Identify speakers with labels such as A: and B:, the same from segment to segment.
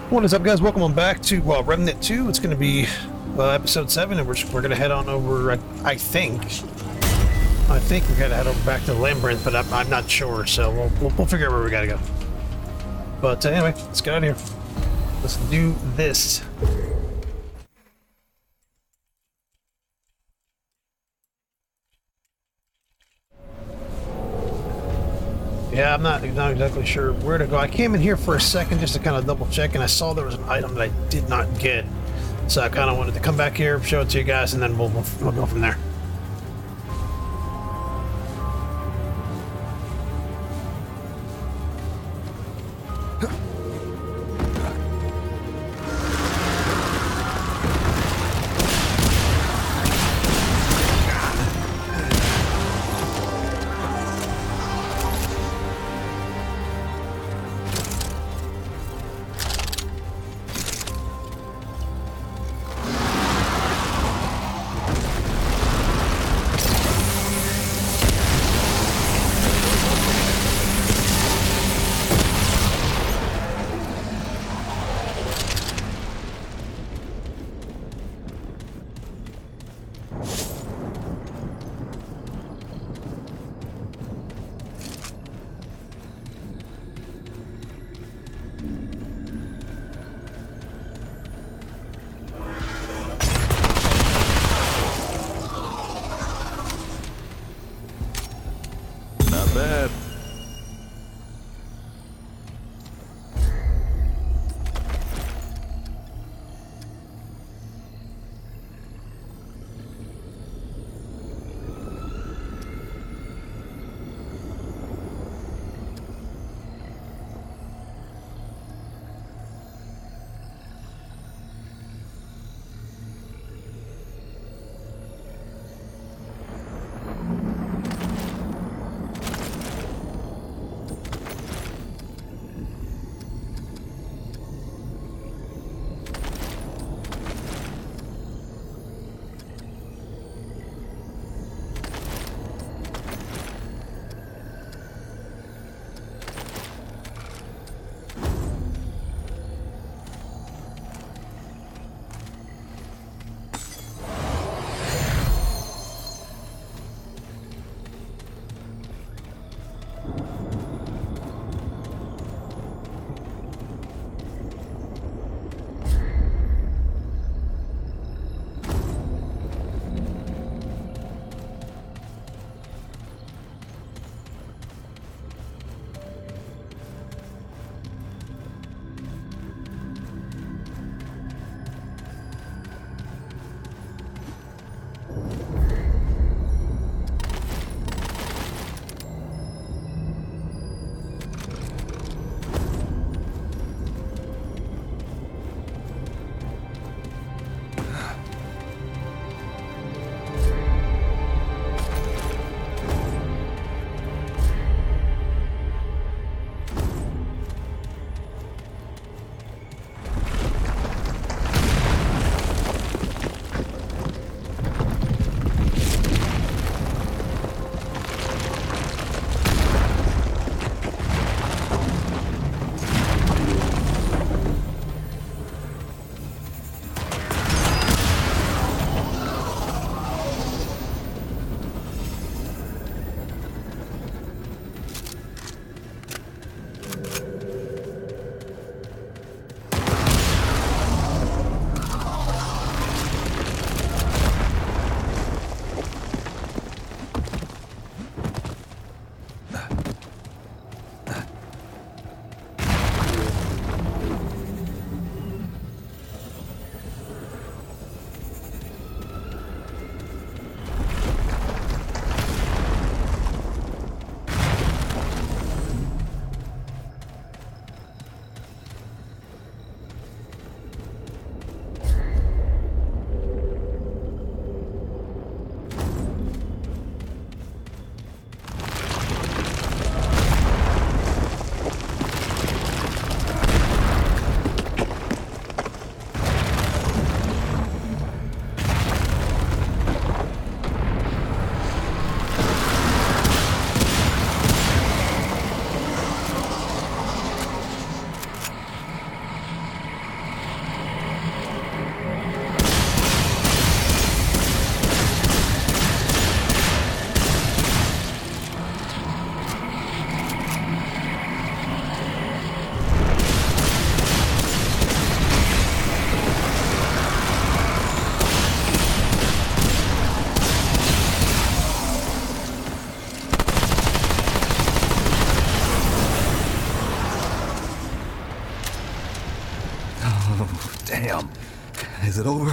A: What is up, guys? Welcome on back to Remnant 2. It's going to be episode 7, and we're going to head on over. I think we got to head over back to the labyrinth, but I'm not sure. So we'll figure out where we got to go. But anyway, let's get out of here. Let's do this. Yeah, I'm not exactly sure where to go. I came in here for a second just to kind of double check, and I saw there was an item that I did not get. So I kind of wanted to come back here, show it to you guys, and then we'll go from there.
B: Damn. Is it over?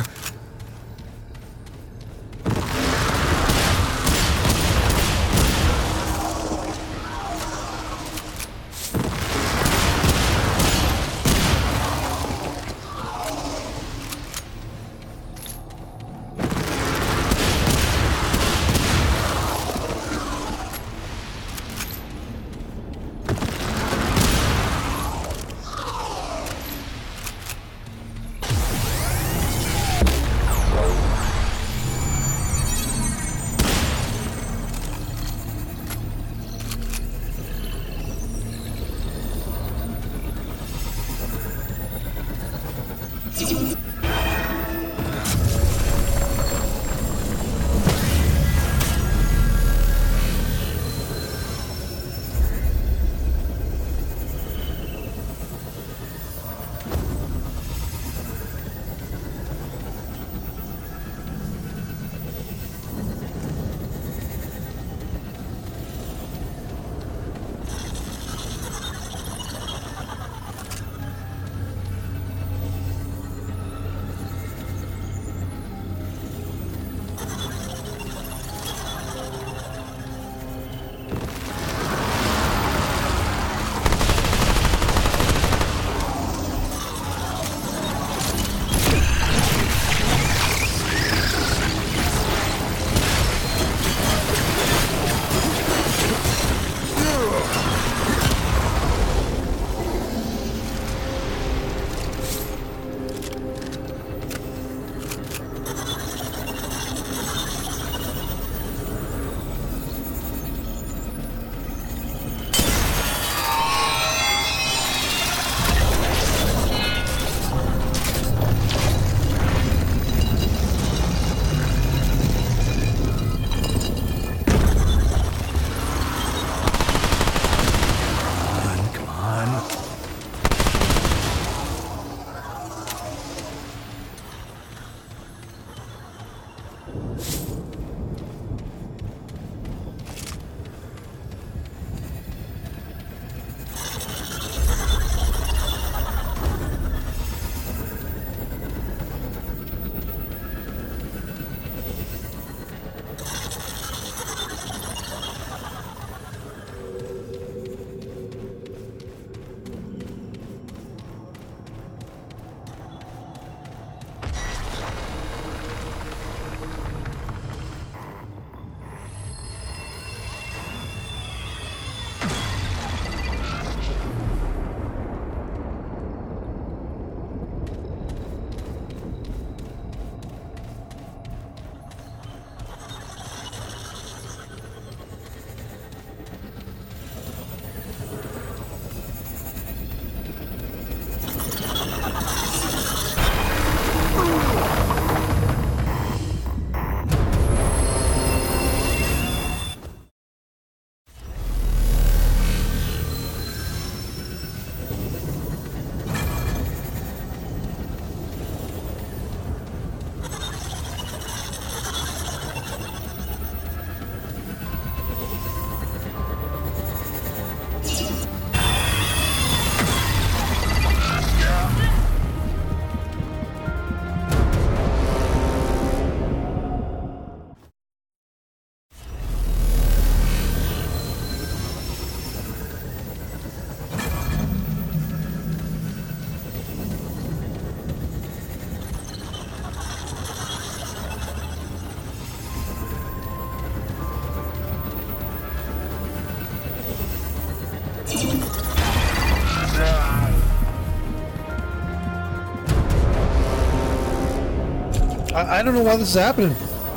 A: I don't know why this is happening.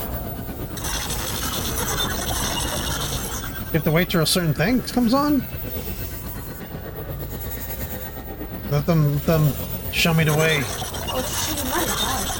A: You have to wait till a certain thing comes on? Let them show me the way.
C: Oh shit, my God.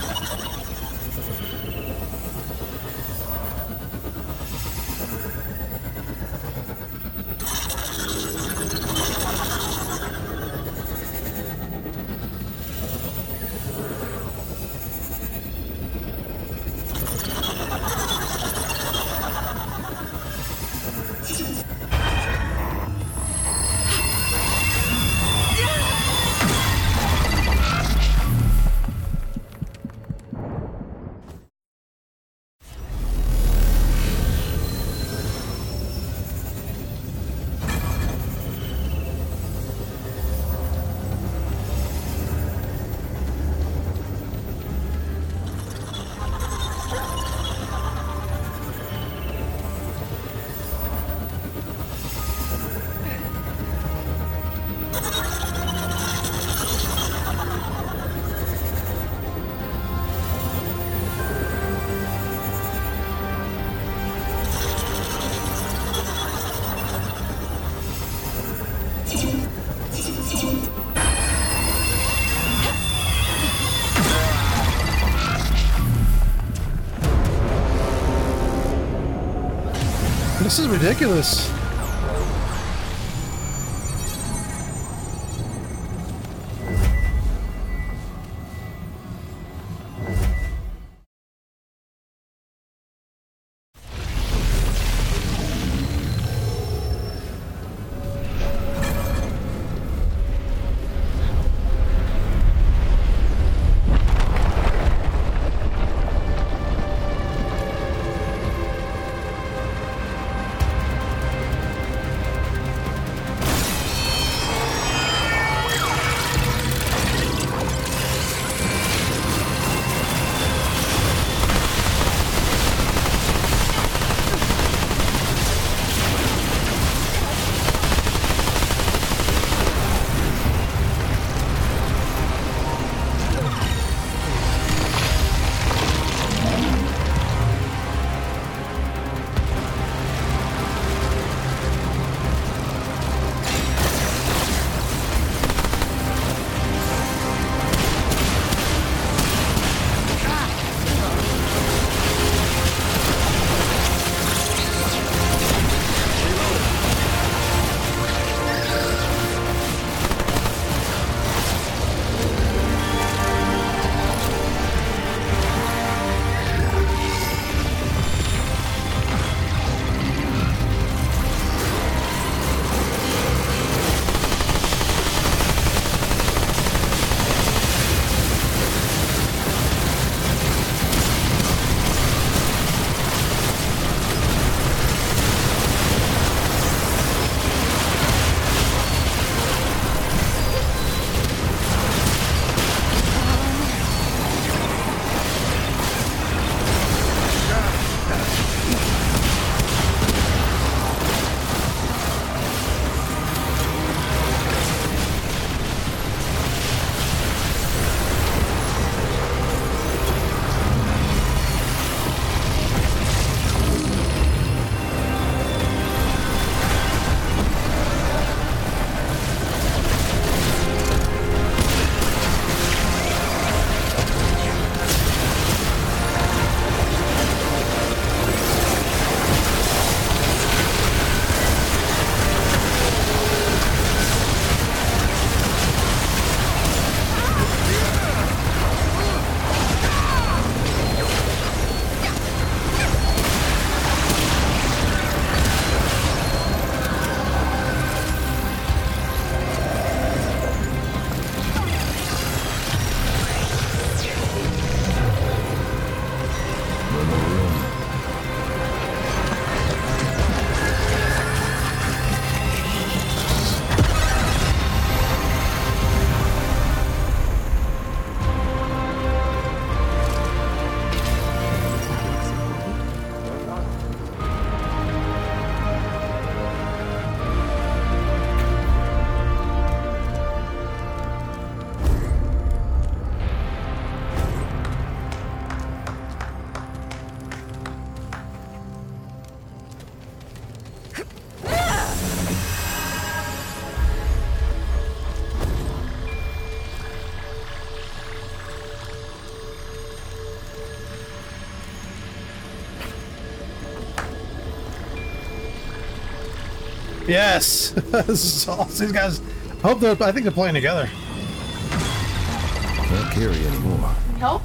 A: This is ridiculous. Yes! This is awesome. These guys, I think they're playing together.
B: Can't carry anymore.
C: Help?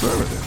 B: Affirmative.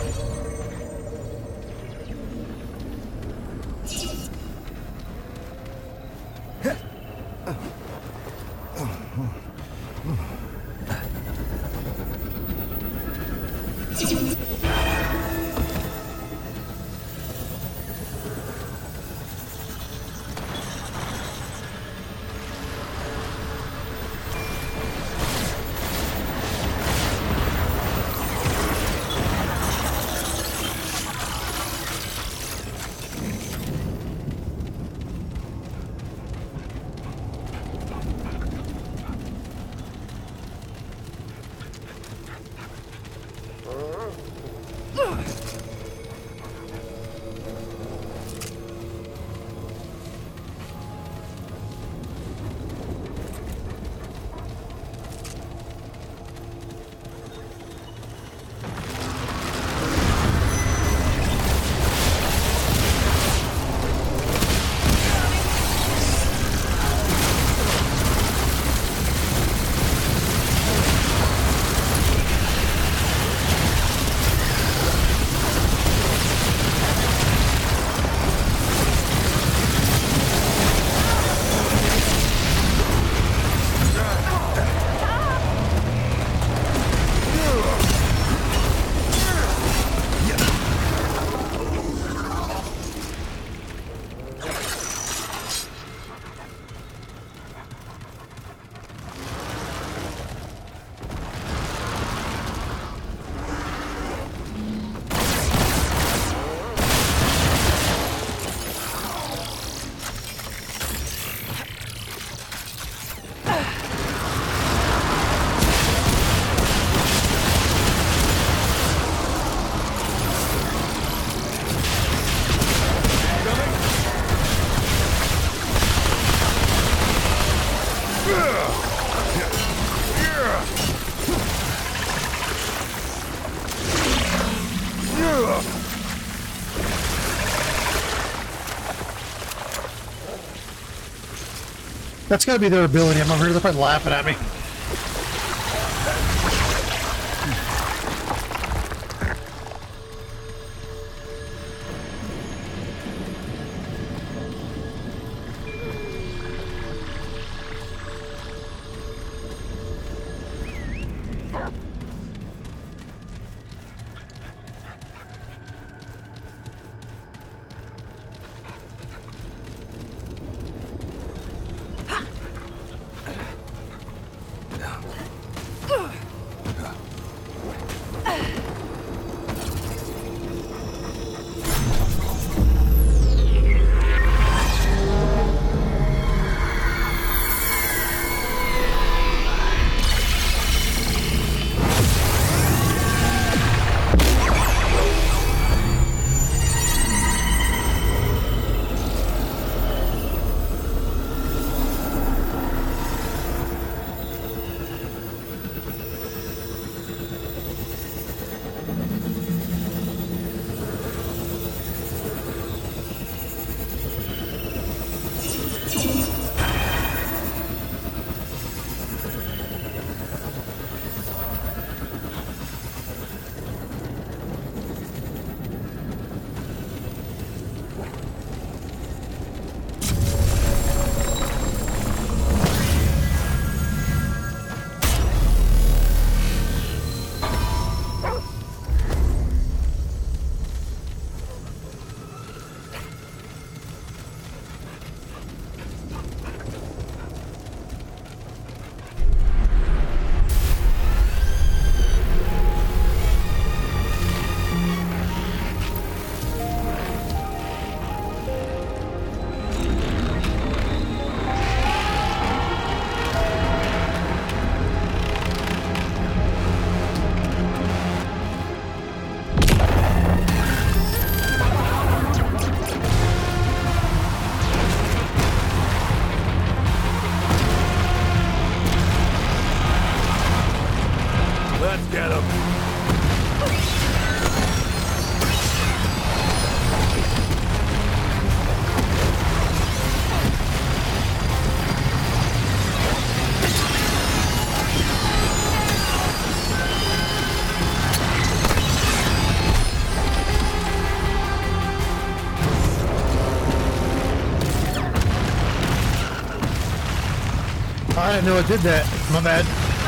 A: That's gotta be their ability. I'm over here. They're probably laughing at me. know it did that. My bad.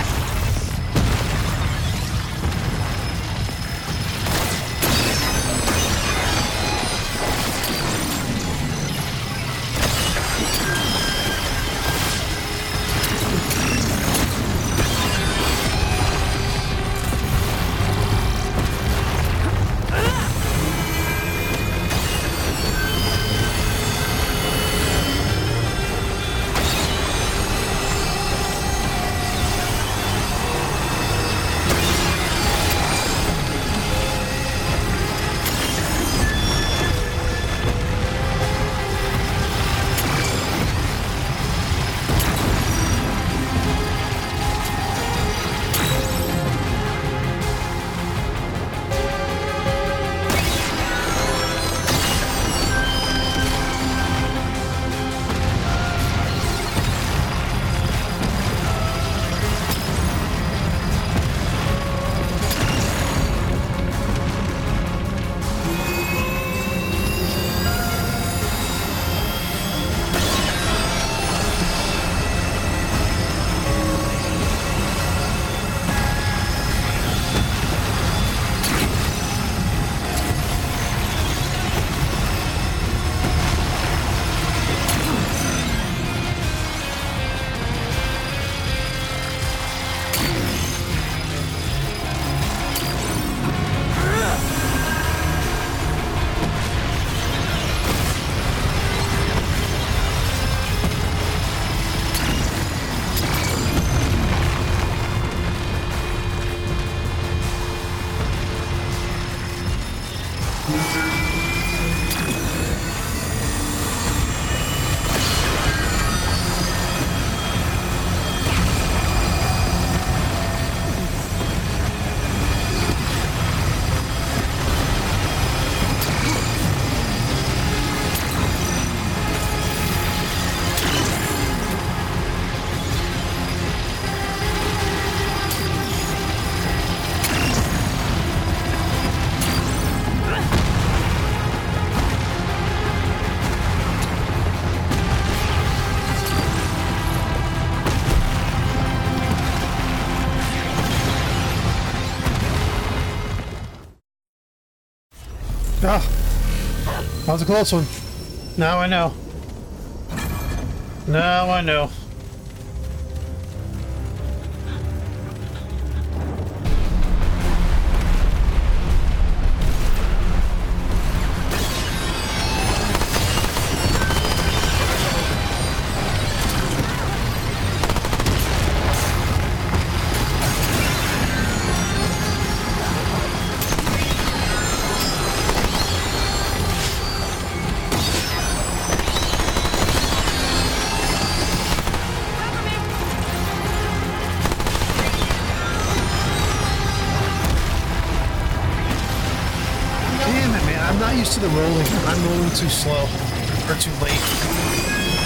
A: Oh, that was a close one. Now I know. Now I know. Used to the rolling. I'm rolling too slow or too late.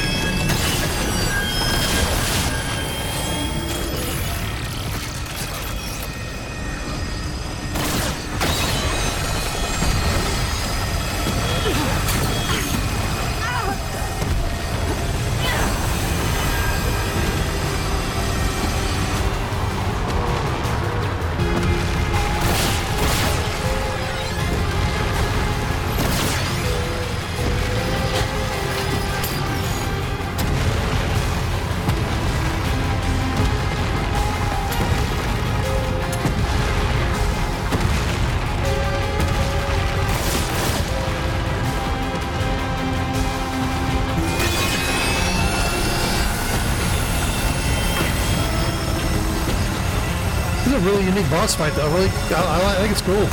A: This is a really unique boss fight, though. I think it's cool.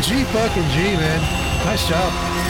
A: G fucking G, man. Nice job.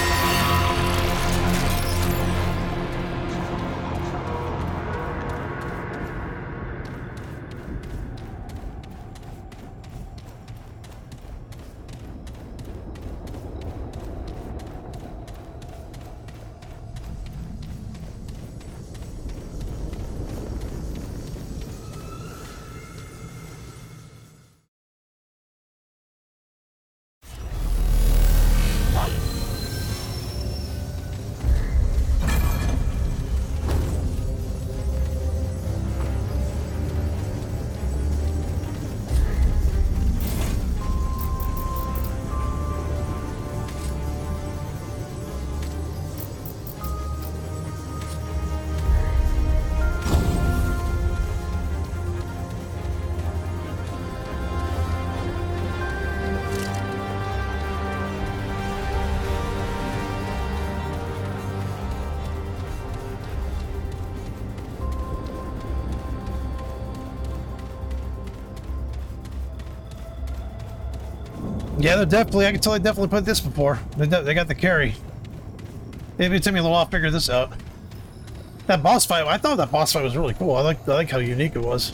A: Yeah, they're definitely, I can tell they definitely put this before. They got the carry. Maybe it took me a little while to figure this out. That boss fight, I thought that boss fight was really cool. I like how unique it was.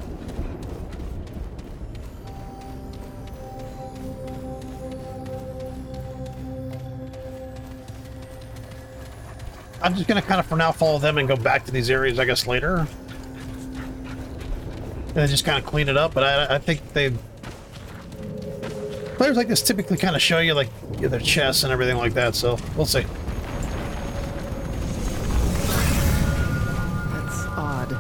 A: I'm just gonna kind of for now follow them and go back to these areas, I guess, later. And then just kind of clean it up, but I think players like this typically kind of show you like their chests and everything like that, so we'll see.
D: That's odd.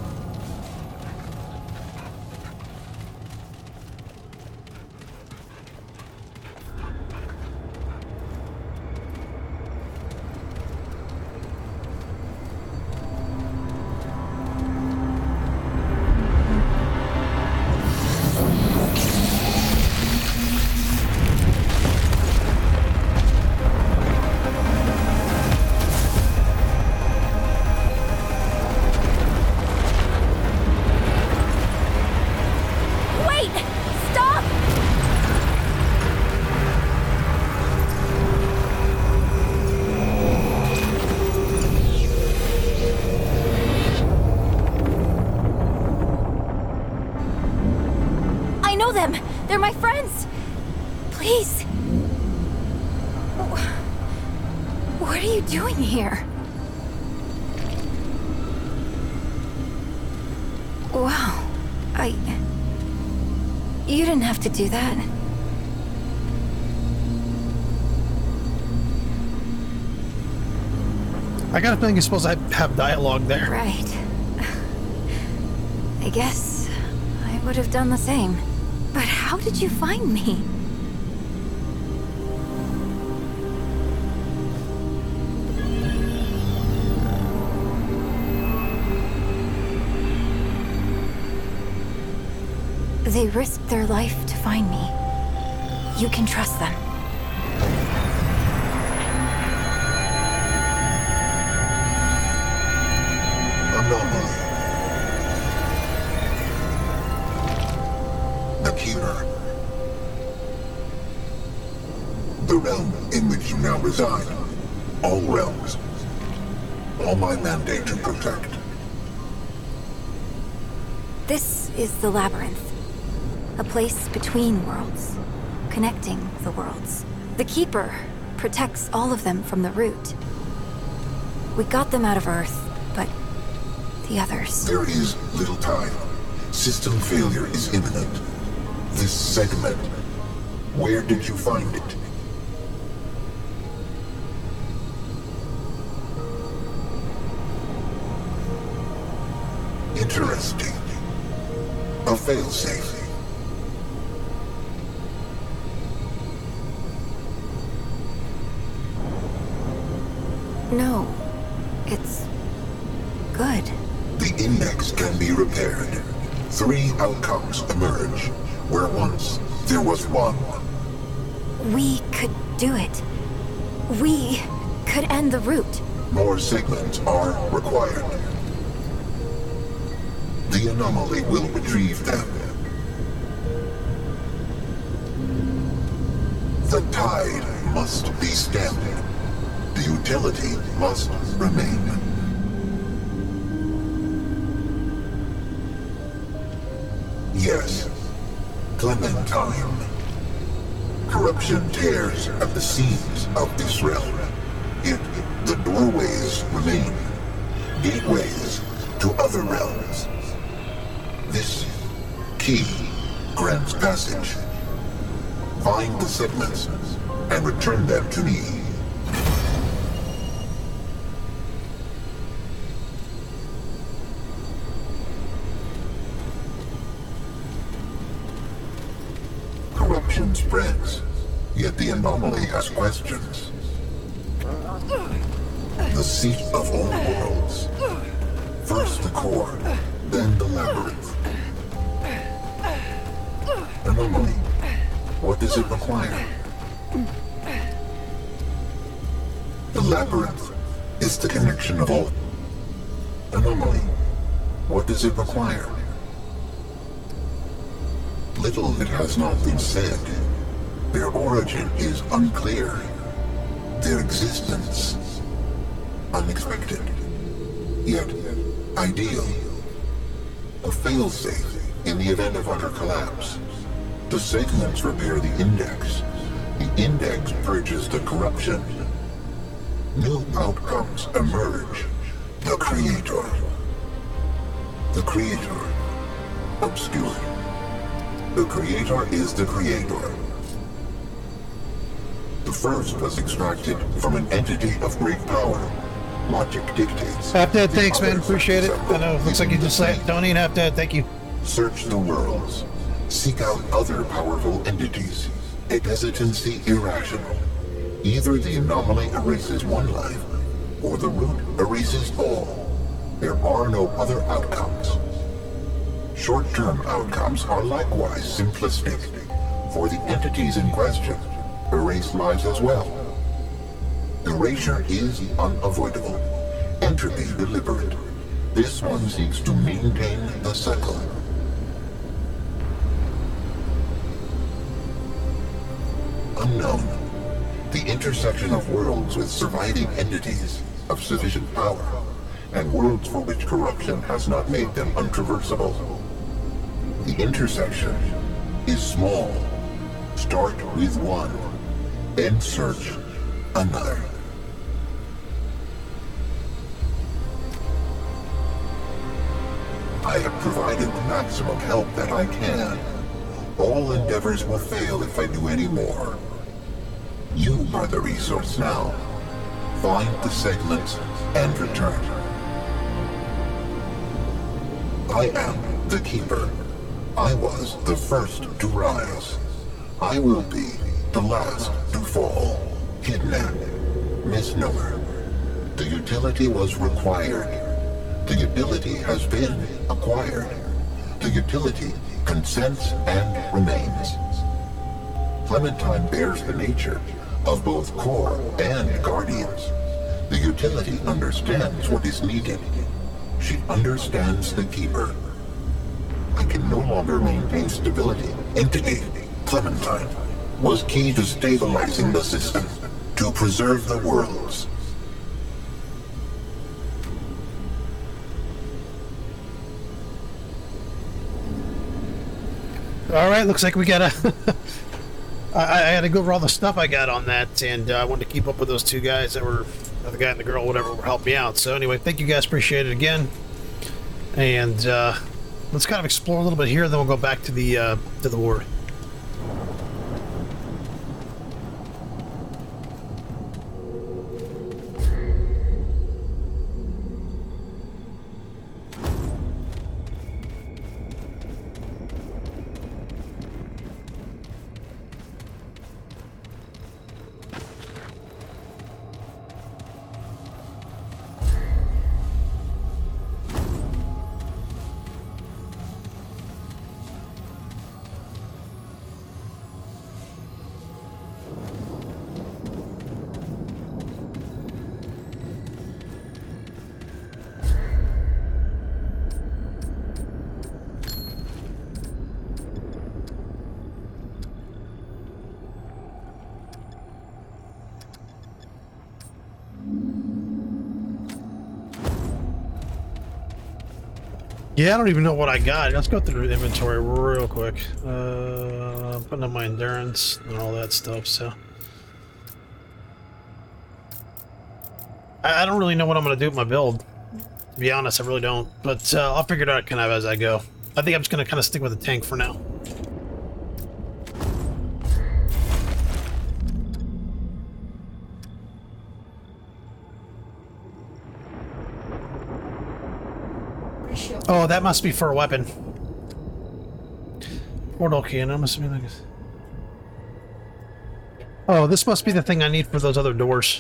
C: They're my friends! Please! What are you doing here? Wow. You didn't have to do that.
A: I got a feeling you're supposed to have dialogue there.
C: Right. I guess I would have done the same. But how did you find me? They risked their life to find me. You can trust them.
E: Anomaly. The Keeper. The realm in which you now reside. All realms. All my mandate to protect.
C: This is the Labyrinth. A place between worlds, connecting the worlds. The Keeper protects all of them from the Root. We got them out of Earth, but the others...
E: There is little time. System failure is imminent. This segment, where did you find it? Interesting. A failsafe.
C: No, it's good.
E: The index can be repaired. 3 outcomes emerge, where once there was one.
C: We could do it. We could end the Root.
E: More segments are required. The anomaly will retrieve them. must be stemmed. The utility must remain. Yes, Clementine. Corruption tears at the seams of this realm. Yet the doorways remain. Gateways to other realms. This key grants passage. Find the segments and return them to me. Corruption spreads, yet the anomaly has questions. The seat of all worlds. First the core, then the labyrinth. Anomaly. What does it require? The labyrinth is the connection of all. Anomaly. What does it require? Little it has not been said. Their origin is unclear. Their existence unexpected, yet ideal. A failsafe in the event of utter collapse. The segments repair the index. The index purges the corruption. New outcomes emerge. The Creator. The Creator. Obscure. The Creator is the Creator. The first was extracted from an entity of great power. Logic dictates.
A: Half Dead, thanks, man. Appreciate it. I know, looks like you just said Tony and Half Dead. Thank you.
E: Search the worlds. Seek out other powerful entities. A hesitancy irrational. Either the anomaly erases one life, or the root erases all. There are no other outcomes. Short-term outcomes are likewise simplistic, for the entities in question erase lives as well. Erasure is unavoidable. Entropy deliberate. This one seeks to maintain the cycle. Unknown. The intersection of worlds with surviving entities of sufficient power, and worlds for which corruption has not made them untraversable. The intersection is small. Start with one, then search another. I have provided the maximum help that I can. All endeavors will fail if I do any more. You are the resource now. Find the segments and return. I am the Keeper. I was the first to rise. I will be the last to fall. Kidnap. Misnomer. The utility was required. The ability has been acquired. The utility consents and remains. Clementine bears the nature of both core and guardians. The utility understands what is needed. She understands the Keeper. I can no longer maintain stability. Entity, Clementine, was key to stabilizing the system, to preserve the worlds.
A: All right, looks like we got a... I had to go over all the stuff I got on that, and I wanted to keep up with those two guys that were... the guy and the girl, whatever, were helping me out. So anyway, thank you guys. Appreciate it again. And let's kind of explore a little bit here, then we'll go back to the ward. Yeah, I don't even know what I got. Let's go through the inventory real quick. Putting up my endurance and all that stuff, so. I don't really know what I'm going to do with my build. To be honest, I really don't. But I'll figure it out kind of as I go. I think I'm just going to kind of stick with the tank for now. Oh, that must be for a weapon. Portal key, and I'm assuming like this. Oh, this must be the thing I need for those other doors.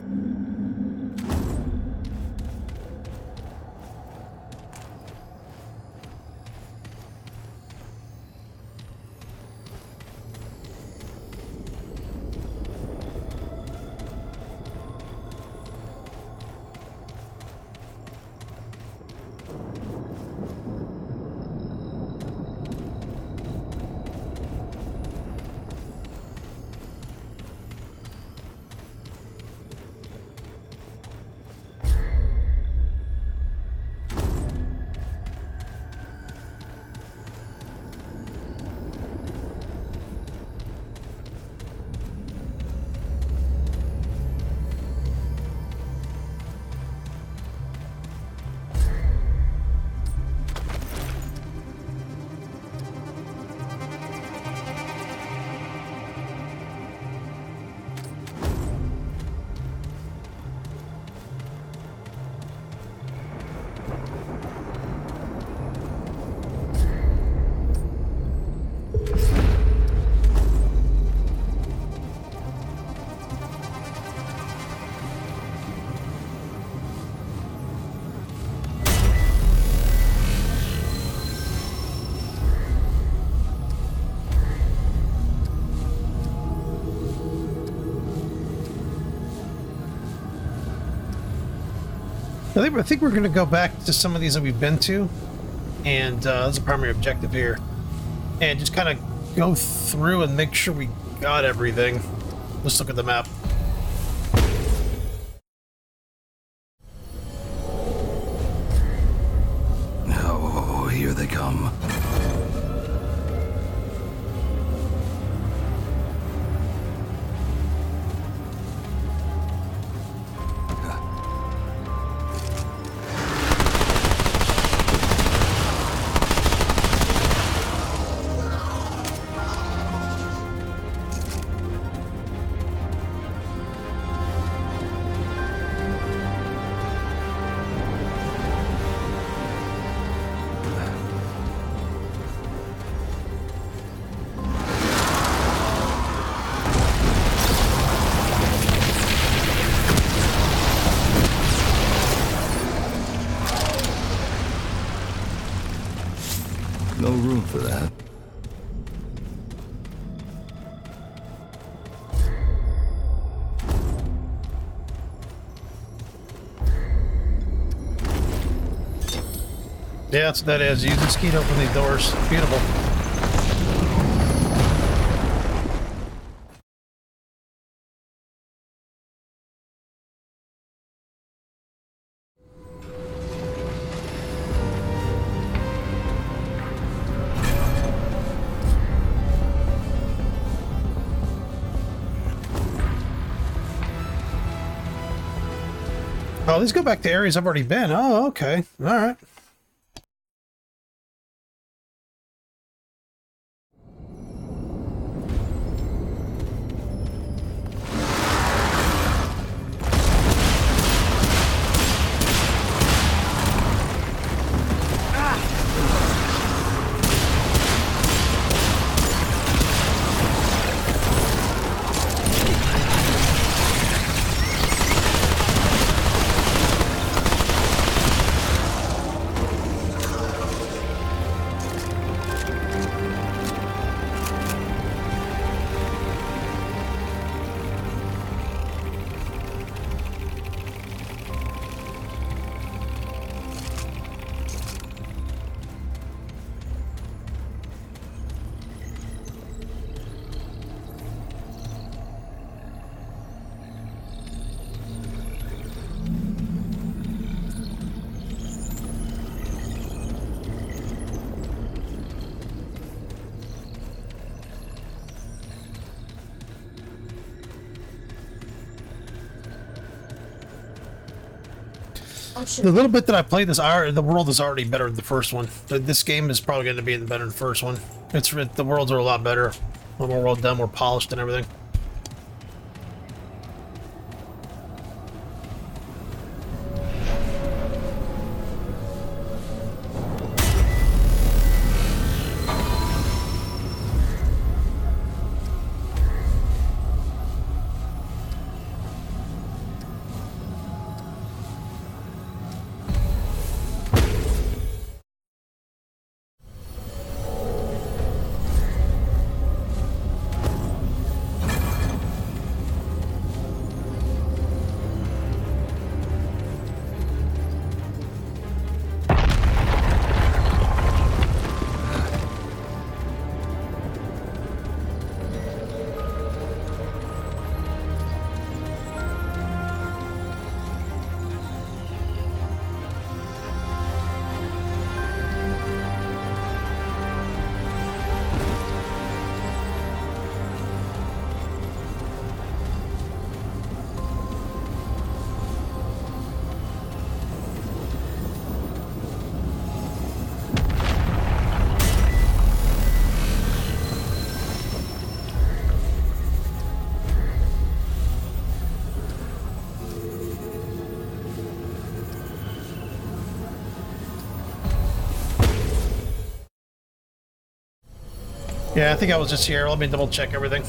A: I think we're going to go back to some of these that we've been to, and that's a primary objective here, and just kind of go through and make sure we got everything. Let's look at the map.
B: Oh, here they come. No room for that.
A: Yeah, that's what that is. Use this key to open these doors. Beautiful. Oh, these go back to areas I've already been. Oh, okay. All right. The little bit that I played the world is already better than the first one. This game is probably going to be better than the first one. The worlds are a lot better, a little more well done, more polished and everything. Yeah, I think I was just here. Let me double check everything.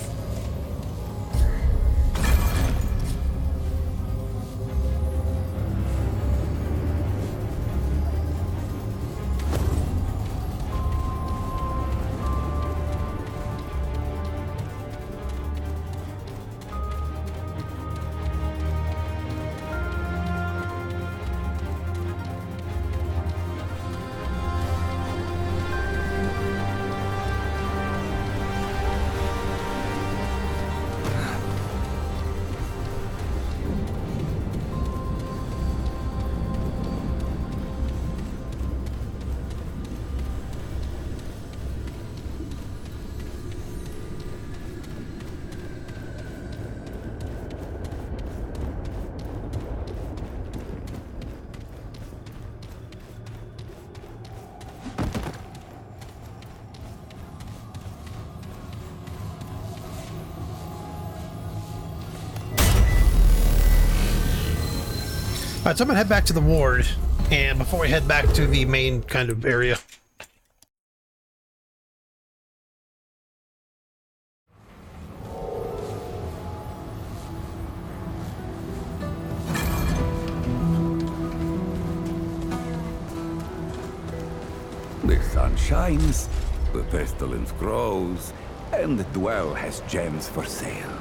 A: Alright, so I'm gonna head back to the ward, and before we head back to the main kind of area.
D: The sun shines, the pestilence grows, and the dwell has gems for sale.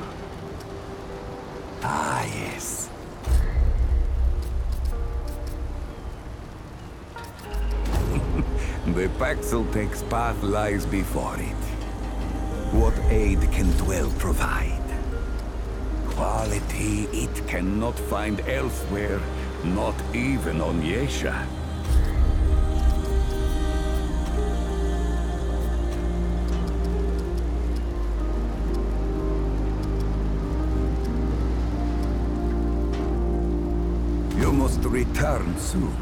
D: Ah, yes. The Paxeltex path lies before it. What aid can Dwell provide? Quality it cannot find elsewhere, not even on Yesha. You must return soon.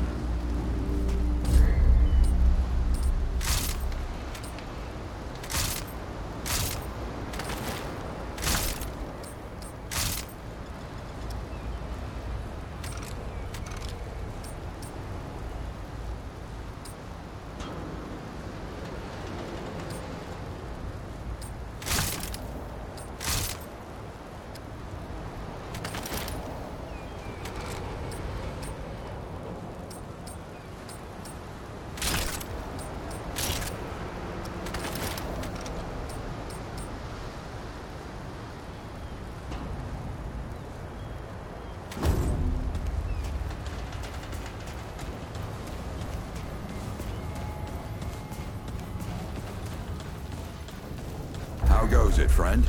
B: How goes it, friend?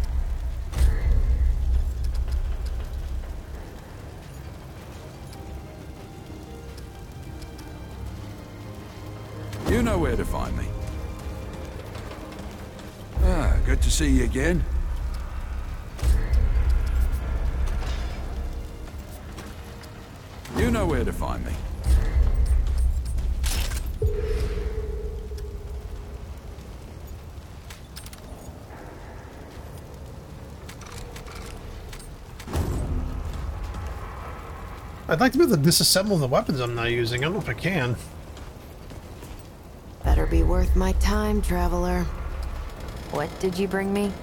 B: You know where to find me. Ah, good to see you again. You know know where to find me.
A: I'd like to be able to disassemble the weapons I'm not using. I don't know if I can.
F: Better be worth my time, traveler.
G: What did you bring me?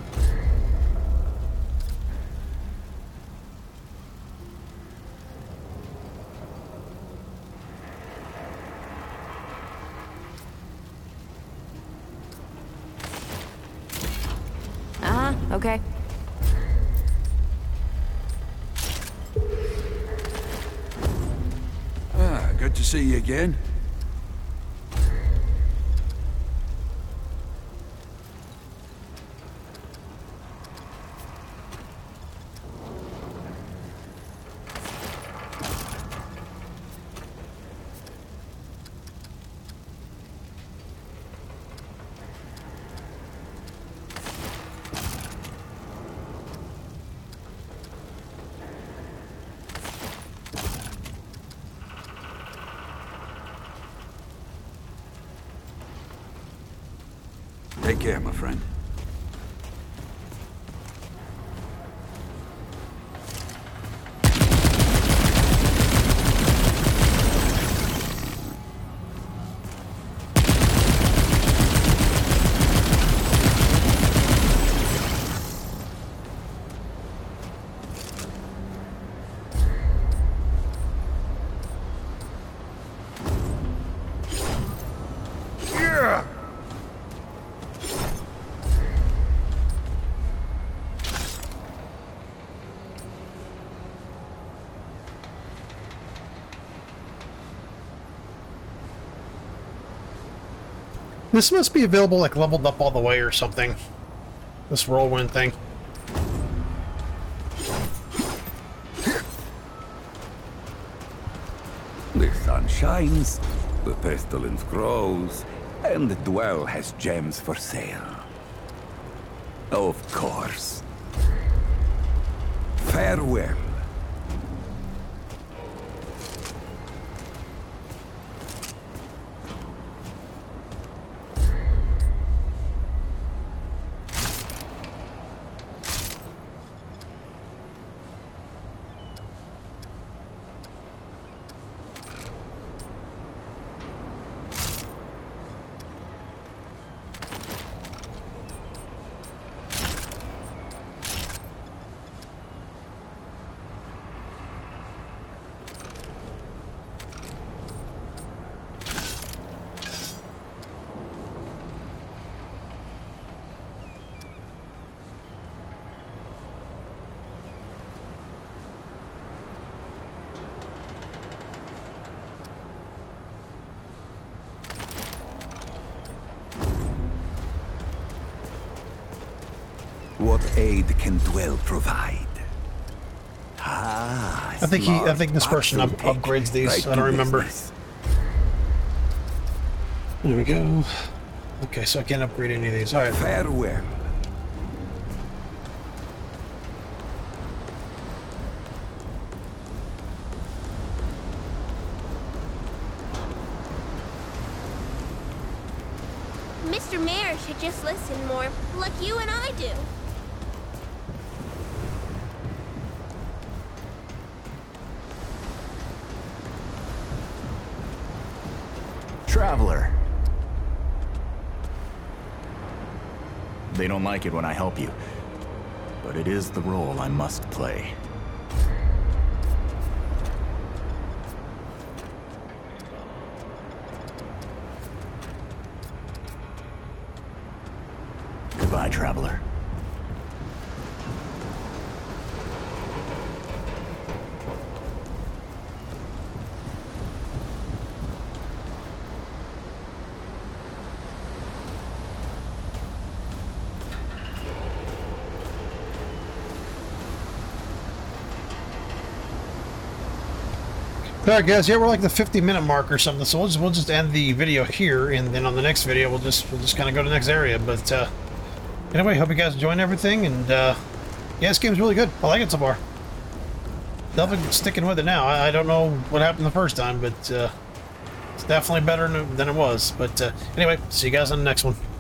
G: Okay.
B: Good to see you again. Take care, my friend.
A: This must be available, like, leveled up all the way or something. This whirlwind thing.
D: The sun shines, the pestilence grows, and the Dwell has gems for sale. Of course. Farewell. What aid can Dwell provide? Ah,
A: I think this person upgrades these. I don't remember. There we go. Okay, so I can't upgrade any of these. All right.
D: Farewell.
H: Mr. Mayor should just listen more, like you and I do.
I: Traveler. They don't like it when I help you, but it is the role I must play. Goodbye, traveler.
A: Alright guys, yeah, we're like the 50-minute mark or something, so we'll just end the video here, and then on the next video we'll just kind of go to the next area. But anyway, hope you guys enjoying everything, and yeah, this game's really good. I like it so far. definitely sticking with it now. I don't know what happened the first time, but it's definitely better than it was. But anyway, see you guys on the next one.